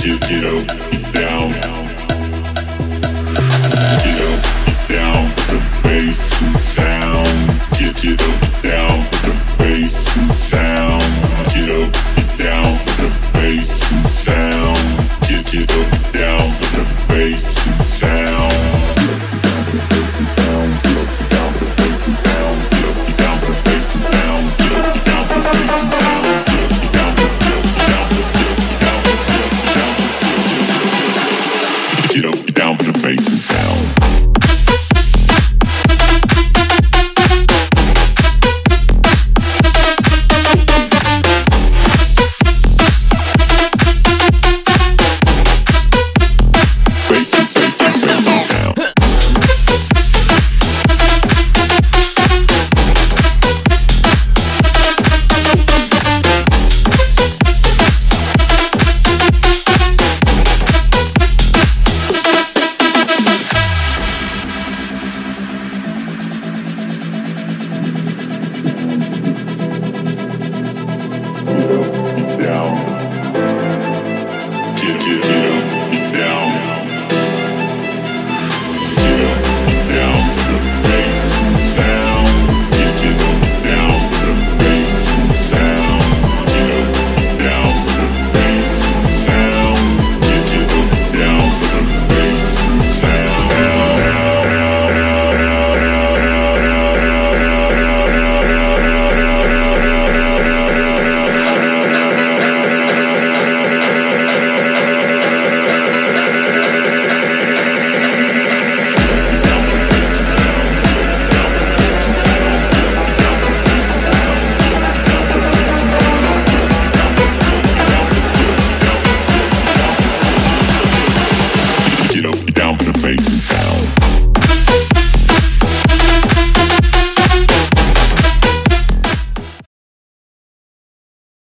get up, get down. Get up, get down with the bass and sound. Get up, get down with the bass and sound. Get up, get down with the bass and sound. Get up, get down with the bass and sound. Get up, get down with the bass and sound.